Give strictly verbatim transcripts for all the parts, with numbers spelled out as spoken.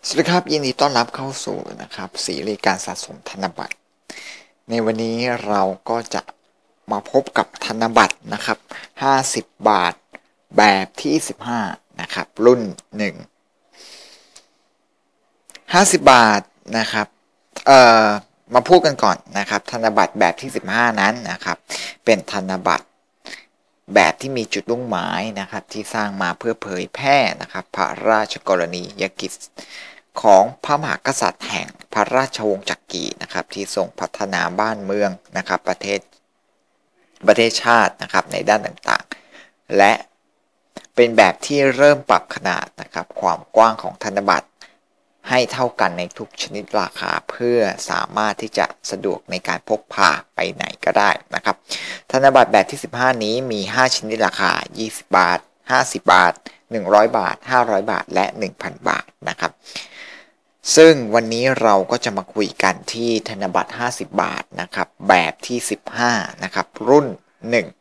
สวัสดีครับยินดีต้อนรับเข้าสู่นะครับซีรีส์การสะสมธนบัตรในวันนี้เราก็จะมาพบกับธนบัตรนะครับห้าสิบบาทแบบที่สิบห้านะครับรุ่นหนึ่ง ห้าสิบบาทนะครับเอ่อมาพูดกันก่อนนะครับธนบัตรแบบที่สิบห้านั้นนะครับเป็นธนบัตรแบบที่มีจุดมุ่งหมายนะครับที่สร้างมาเพื่อเผยแพร่นะครับพระราชกรณียกิจของพระมหากษัตริย์แห่งพระราชวงศ์จักรีนะครับที่ทรงพัฒนาบ้านเมืองนะครับประเทศประเทศชาตินะครับในด้านต่างๆและเป็นแบบที่เริ่มปรับขนาดนะครับความกว้างของธนบัตรให้เท่ากันในทุกชนิดราคาเพื่อสามารถที่จะสะดวกในการพกพาไปไหนก็ได้นะครับธนบัตรแบบที่สิบห้านี้มีห้าชนิดราคายี่สิบบาทห้าสิบบาทหนึ่งร้อยบาทห้าร้อยบาทและ หนึ่งพัน บาทนะครับซึ่งวันนี้เราก็จะมาคุยกันที่ธนบัตรห้าสิบบาทนะครับแบบที่สิบห้านะครับรุ่นหนึ่ง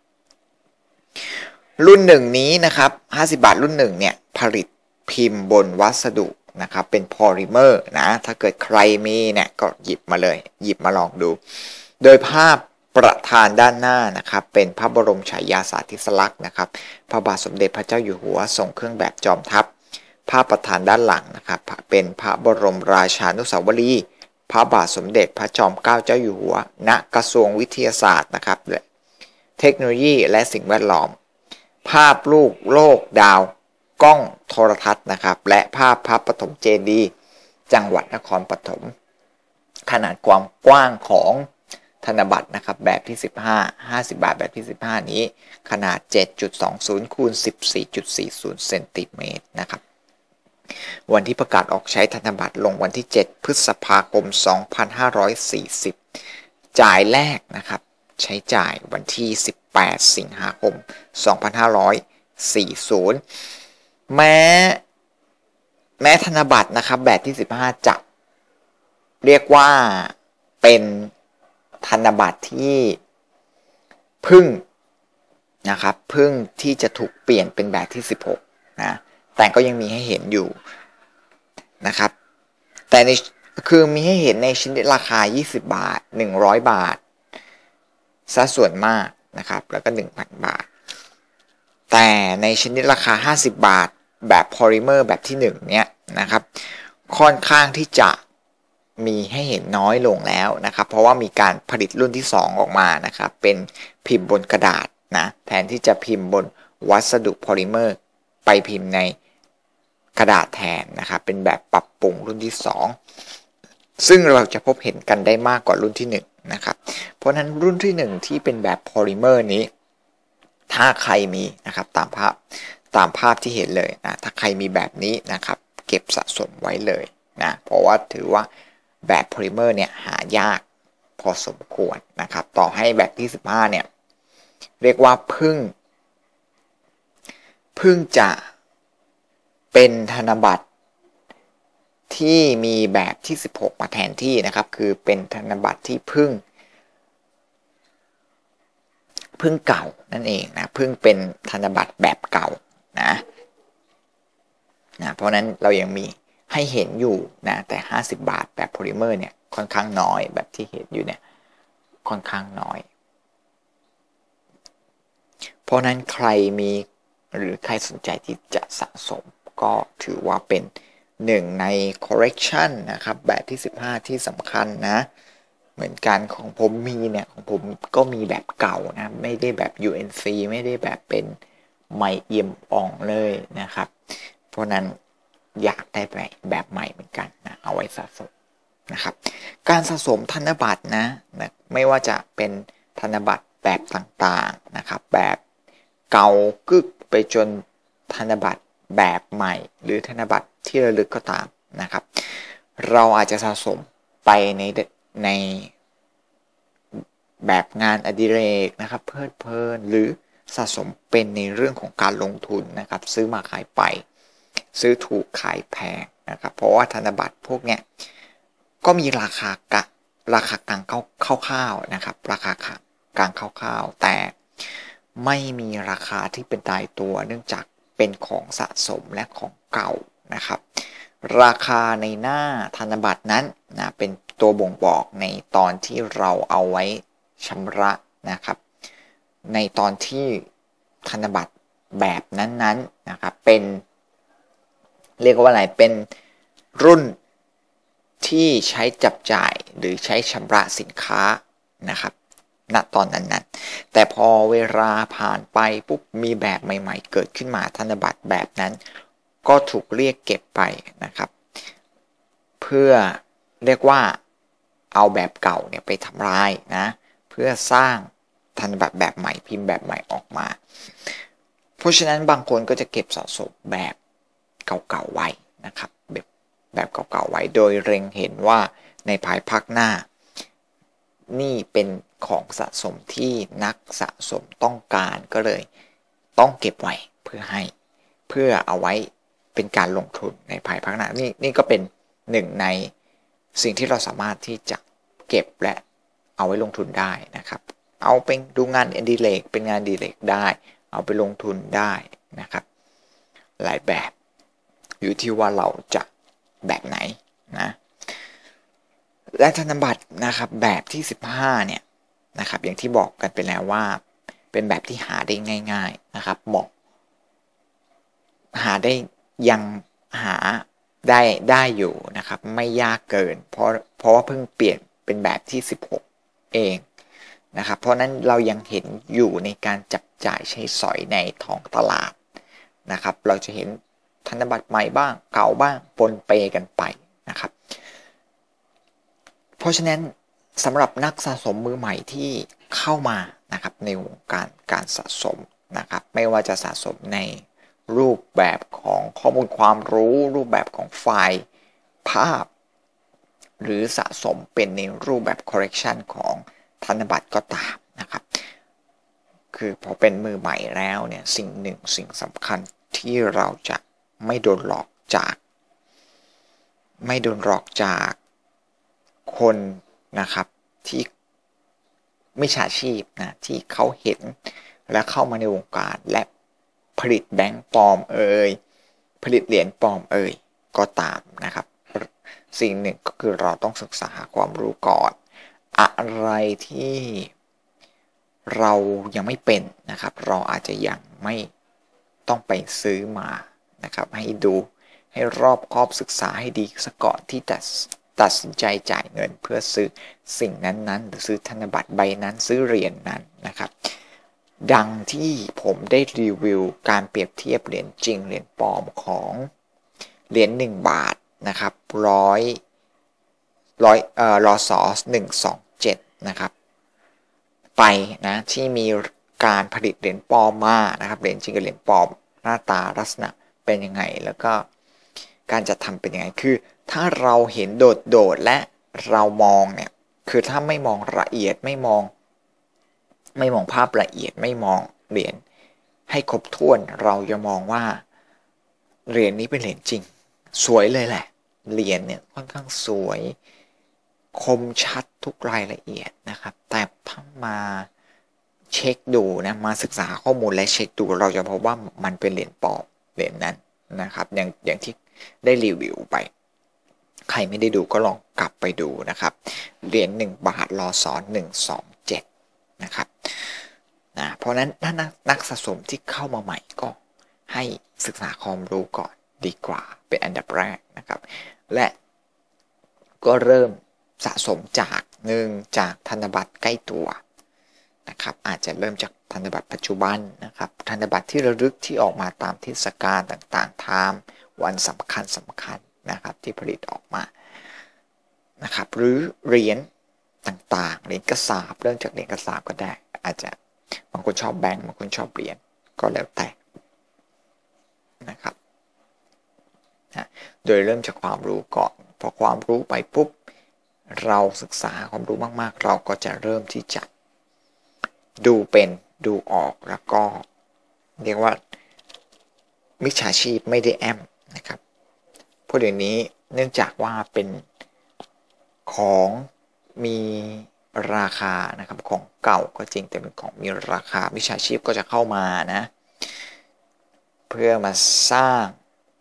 รุ่นหนึ่งนี้นะครับห้าสิบบาทรุ่นหนึ่งเนี่ยผลิตพิมพ์บนวัสดุนะครับเป็นพอลิเมอร์นะถ้าเกิดใครมีเนี่ยก็หยิบมาเลยหยิบมาลองดูโดยภาพประธานด้านหน้านะครับเป็นพระบรมฉายาสาธิสลักษณ์นะครับพระบาทสมเด็จพระเจ้าอยู่หัวทรงเครื่องแบบจอมทัพภาพประธานด้านหลังนะครับเป็นพระบรมราชานุสาวรีย์พระบาทสมเด็จพระจอมเกล้าเจ้าอยู่หัวณกระทรวงวิทยาศาสตร์นะครับเทคโนโลยีและสิ่งแวดล้อมภาพลูกโลกดาวกล้องโทรทัศน์นะครับและภาพพระปฐมเจดีย์จังหวัดนครปฐมขนาดความกว้างของธนบัตรนะครับแบบที่สิบห้า ห้าสิบบาทแบบที่สิบห้านี้ขนาด เจ็ดจุดสองศูนย์ คูณ สิบสี่จุดสี่ศูนย์ เซนติเมตรนะครับวันที่ประกาศออกใช้ธนบัตรลงวันที่เจ็ดพฤษภาคมสองพันห้าร้อยสี่สิบจ่ายแรกนะครับใช้จ่ายวันที่สิบแปดสิงหาคมสองพันห้าร้อยสี่สิบแม้แม้ธนบัตรนะครับแบบที่สิบห้าจะเรียกว่าเป็นธนบัตรที่พึ่งนะครับพึ่งที่จะถูกเปลี่ยนเป็นแบบที่สิบหกนะแต่ก็ยังมีให้เห็นอยู่นะครับแต่ในคือมีให้เห็นในชนิดราคายี่สิบบาทหนึ่งร้อยบาทซะส่วนมากนะครับแล้วก็ หนึ่งพัน บาทแต่ในชนิดราคาห้าสิบบาทแบบพอลิเมอร์แบบที่หนึ่งเนี้ยนะครับค่อนข้างที่จะมีให้เห็นน้อยลงแล้วนะครับเพราะว่ามีการผลิตรุ่นที่สองออกมานะครับเป็นพิมพ์บนกระดาษนะแทนที่จะพิมพ์บนวัสดุพอลิเมอร์ไปพิมพ์ในกระดาษแทนนะครับเป็นแบบปรับปรุงรุ่นที่สองซึ่งเราจะพบเห็นกันได้มากกว่ารุ่นที่หนึ่งนะครับเพราะนั้นรุ่นที่หนึ่งที่เป็นแบบพอลิเมอร์นี้ถ้าใครมีนะครับตามภาพตามภาพที่เห็นเลยนะถ้าใครมีแบบนี้นะครับเก็บสะสมไว้เลยนะเพราะว่าถือว่าแบบโพลิเมอร์เนี่ยหายากพอสมควรนะครับต่อให้แบบที่สิบห้าเนี่ยเรียกว่าเพิ่งเพิ่งจะเป็นธนบัตรที่มีแบบที่สิบหกมาแทนที่นะครับคือเป็นธนบัตรที่เพิ่งเพิ่งเก่านั่นเองนะเพิ่งเป็นธนบัตรแบบเก่านะนะเพราะนั้นเรายังมีให้เห็นอยู่นะแต่ห้าสิบบาทแบบโพลิเมอร์เนี่ยค่อนข้างน้อยแบบที่เห็นอยู่เนี่ยค่อนข้างน้อยเพราะนั้นใครมีหรือใครสนใจที่จะสะสมก็ถือว่าเป็นหนึ่งใน collection นะครับแบบที่สิบห้าที่สำคัญนะเหมือนกันของผมมีเนี่ยของผมก็มีแบบเก่านะไม่ได้แบบ ยู เอ็น ซี ไม่ได้แบบเป็นไมเอี่ยมอ่องเลยนะครับเพราะนั้นอยากได้แบบแบบใหม่เหมือนกันนะเอาไว้สะสมนะครับการสะสมธนบัตรนะนะไม่ว่าจะเป็นธนบัตรแบบต่างๆนะครับแบบเก่ากึกไปจนธนบัตรแบบใหม่หรือธนบัตรที่ระลึกก็ตามนะครับเราอาจจะสะสมไปในในแบบงานอดิเรกนะครับเพลิดเพลินหรือสะสมเป็นในเรื่องของการลงทุนนะครับซื้อมาขายไปซื้อถูกขายแพงนะครับเพราะว่าธนบัตรพวกเนี้ยก็มีราคากะราคากลางคร่าวๆนะครับราคากลางคร่าวๆแต่ไม่มีราคาที่เป็นตายตัวเนื่องจากเป็นของสะสมและของเก่านะครับราคาในหน้าธนบัตรนั้นนะเป็นตัวบ่งบอกในตอนที่เราเอาไว้ชำระนะครับในตอนที่ธนบัตรแบบนั้นๆ น, นะครับเป็นเรียกว่าอะไรเป็นรุ่นที่ใช้จับจ่ายหรือใช้ชำระสินค้านะครับณตอนนั้นๆแต่พอเวลาผ่านไปปุ๊บมีแบบใหม่ๆเกิดขึ้นมาธนบัตรแบบนั้นก็ถูกเรียกเก็บไปนะครับเพื่อเรียกว่าเอาแบบเก่าเนี่ยไปทำลายนะเพื่อสร้างธนบัตรแบบใหม่พิมพ์แบบใหม่ออกมาเพราะฉะนั้นบางคนก็จะเก็บสะสมแบบเก่าๆไว้นะครับแบบแบบเก่าๆไว้โดยเล็งเห็นว่าในภายภาคหน้านี่เป็นของสะสมที่นักสะสมต้องการก็เลยต้องเก็บไว้เพื่อให้เพื่อเอาไว้เป็นการลงทุนในภายภาคหน้านี่นี่ก็เป็นหนึ่งในสิ่งที่เราสามารถที่จะเก็บและเอาไว้ลงทุนได้นะครับเอาเป็นดูงานอดิเรกเป็นงานอดิเรกได้เอาไปลงทุนได้นะครับหลายแบบอยู่ที่ว่าเราจะแบบไหนนะและธนบัตรนะครับแบบที่สิบห้าเนี่ยนะครับอย่างที่บอกกันไปแล้วว่าเป็นแบบที่หาได้ง่ายๆนะครับเหมาะหาได้ยังหาได้ได้อยู่นะครับไม่ยากเกินเพราะเพราะว่าเพิ่งเปลี่ยนเป็นแบบที่สิบหกเองนะครับเพราะนั้นเรายังเห็นอยู่ในการจับจ่ายใช้สอยในท้องตลาดนะครับเราจะเห็นธนบัตรใหม่บ้างเก่าบ้างปนเปกันไปนะครับเพราะฉะนั้นสำหรับนักสะสมมือใหม่ที่เข้ามานะครับในวงการการสะสมนะครับไม่ว่าจะสะสมในรูปแบบของข้อมูลความรู้รูปแบบของไฟล์ภาพหรือสะสมเป็นในรูปแบบ collection ของธนบัตรก็ตามนะครับคือพอเป็นมือใหม่แล้วเนี่ยสิ่งหนึ่งสิ่งสำคัญที่เราจะไม่โดนหลอกจากไม่โดนหลอกจากคนนะครับที่มิจฉาชีพนะที่เขาเห็นและเข้ามาในวงการและผลิตแบงค์ปลอมเอ่ยผลิตเหรียญปลอมเอ่ยก็ตามนะครับสิ่งหนึ่งก็คือเราต้องศึกษาความรู้ก่อนอะไรที่เรายังไม่เป็นนะครับเราอาจจะยังไม่ต้องไปซื้อมานะครับให้ดูให้รอบคอบศึกษาให้ดีซะก่อนที่จะตัดสินใจจ่ายเงินเพื่อซื้อสิ่งนั้นๆหรือซื้อธนบัตรใบนั้นซื้อเหรียญ น, นั้นนะครับดังที่ผมได้รีวิวการเปรียบเทียบเหรียญจริงเหรียญปลอมของเหรียญหนึ่งบาทนะครับร้อยร้อยเอ่อรศหนึ่งสองเจ็ดนะครับไปนะที่มีการผลิตเหรียญปลอมมานะครับเหรียญจริงกับเหรียญปลอมหน้าตาลักษณะเป็นยังไงแล้วก็การจะทำเป็นยังไงคือถ้าเราเห็นโดดๆและเรามองเนี่ยคือถ้าไม่มองละเอียดไม่มองไม่มองภาพละเอียดไม่มองเหรียญให้ครบถ้วนเราจะมองว่าเหรียญนี้เป็นเหรียญจริงสวยเลยแหละเหรียญเนี่ยค่อนข้างสวยคมชัดทุกรายละเอียดนะครับแต่ถ้ามาเช็คดูนะมาศึกษาข้อมูลและเช็คดูเราจะพบว่ามันเป็นเหรียญปลอมเหรียญนั้นนะครับอย่างอย่างที่ได้รีวิวไปใครไม่ได้ดูก็ลองกลับไปดูนะครับเหรียญหนึ่งบาทรศหนึ่งสองเจ็ดนะครับนะเพราะนั้นถ้านักสะสมที่เข้ามาใหม่ก็ให้ศึกษาความรู้ก่อนดีกว่าเป็นอันดับแรกนะครับและก็เริ่มสะสมจากหนึ่งจากธนบัตรใกล้ตัวนะครับอาจจะเริ่มจากธนบัตรปัจจุบันนะครับธนบัตรที่ระลึกที่ออกมาตามเทศกาลต่างๆไทม์วันสำคัญสำคัญนะครับที่ผลิตออกมานะครับหรือเหรียญต่างๆเหรียญกระสาบเริ่มจากเหรียญกระสาบก็ได้อาจจะบางคนชอบแบงค์บางคนชอบเหรียญก็แล้วแต่นะครับนะโดยเริ่มจากความรู้ก่อนพอความรู้ไปปุ๊บเราศึกษาความรู้มากๆเราก็จะเริ่มที่จะดูเป็นดูออกแล้วก็เรียกว่ามิจฉาชีพไม่ได้แอมนะครับเพราะเดี๋ยวนี้เนื่องจากว่าเป็นของมีราคานะครับของเก่าก็จริงแต่เป็นของมีราคามิจฉาชีพก็จะเข้ามานะเพื่อมาสร้างโดย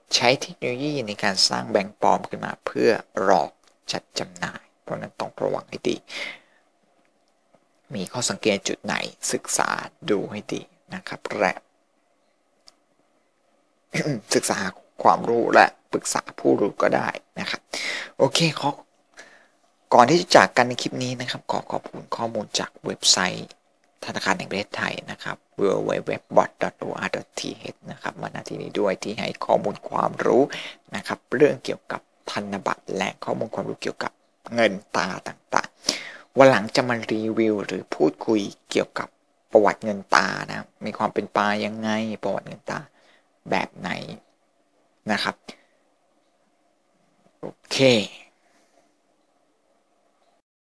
ใช้เทคโนโลยีในการสร้างแบงก์ปลอมขึ้นมาเพื่อหลอกจัดจำหน่ายเพราะนั้นต้องระวังให้ดีมีข้อสังเกตจุดไหนศึกษาดูให้ดีนะครับและศึกษาความรู้และปรึกษาผู้รู้ก็ได้นะครับโอเคขอก่อนที่จะจากกันในคลิปนี้นะครับขอขอบคุณข้อมูลจากเว็บไซต์ธนาคารแห่งประเทศไทยนะครับ ดับเบิลยู ดับเบิลยู ดับเบิลยู ดับเบิลยู ดอท บอท ดอท โอ อาร์ ดอท ที เอช นะครับมาณที่นี้ด้วยที่ให้ข้อมูลความรู้นะครับเรื่องเกี่ยวกับธนบัตรและข้อมูลความรู้เกี่ยวกับเงินตราต่างๆวันหลังจะมารีวิวหรือพูดคุยเกี่ยวกับประวัติเงินตรานะมีความเป็นมายังไงประวัติเงินตราแบบไหนนะครับโอเค